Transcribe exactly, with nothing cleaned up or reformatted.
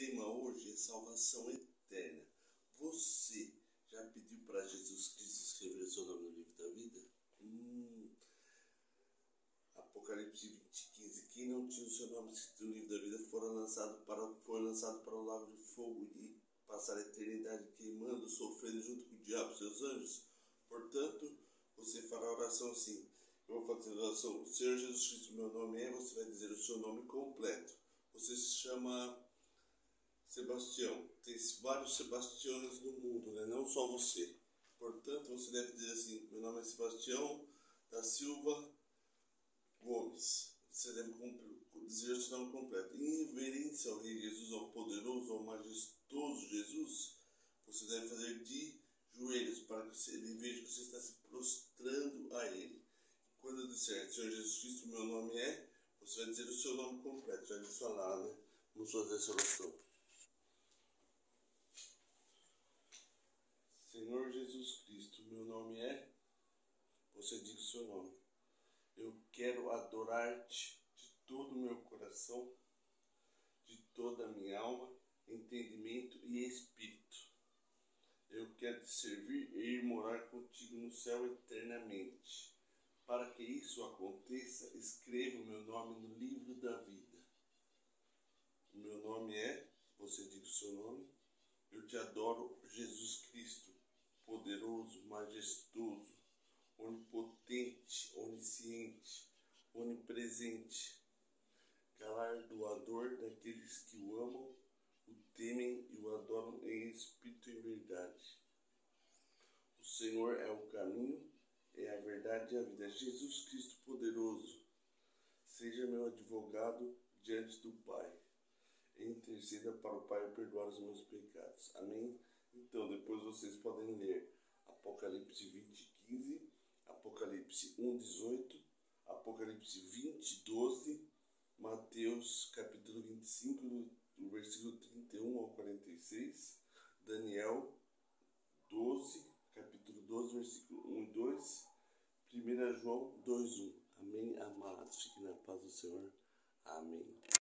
tema hoje é salvação eterna. Você já pediu para Jesus Cristo escrever o seu nome no livro da vida? Hum, Apocalipse vinte, quinze. Quem não tinha o seu nome escrito no livro da vida foi lançado para, foi lançado para o lago de fogo e passar a eternidade queimando, sofrendo junto com o diabo e seus anjos. Portanto, você fará a oração assim. Eu vou fazer a oração. Senhor Jesus Cristo, meu nome é. Você vai dizer o seu nome completo. Você se chama Sebastião. Tem vários Sebastiões no mundo, né? Não só você. Portanto, você deve dizer assim: meu nome é Sebastião da Silva Gomes. Você deve dizer o seu nome completo. Em reverência ao Rei Jesus, ao poderoso, ao majestoso Jesus, você deve fazer de joelhos para que ele veja que você está se prostrando a ele. Quando eu disser Senhor Jesus Cristo, meu nome é, você vai dizer o seu nome completo. Já lhe falar, né? Vamos fazer essa oração. Senhor Jesus Cristo, meu nome é, você diga o seu nome. Eu quero adorar-te de todo o meu coração, de toda a minha alma, entendimento e espírito. Eu quero te servir e ir morar contigo no céu eternamente. Para que isso aconteça, escreva o meu nome no livro da vida. O meu nome é, você diga o seu nome, eu te adoro, Jesus Cristo, poderoso, majestoso, onipotente, onisciente, onipresente, galardoador daqueles que o amam, o temem e o adoram em espírito e em verdade. O Senhor é o caminho, é a verdade e a vida. Jesus Cristo poderoso, seja meu advogado diante do Pai. Interceda para o Pai perdoar os meus pecados. Amém? Então, depois vocês podem ler Apocalipse vinte, quinze, Apocalipse um, dezoito, Apocalipse vinte, doze, Mateus capítulo vinte e cinco, do versículo trinta e um ao quarenta e seis, Daniel doze, capítulo doze, versículo um e dois, primeira João dois, um. Amém, amados? Fiquem na paz do Senhor. Amém.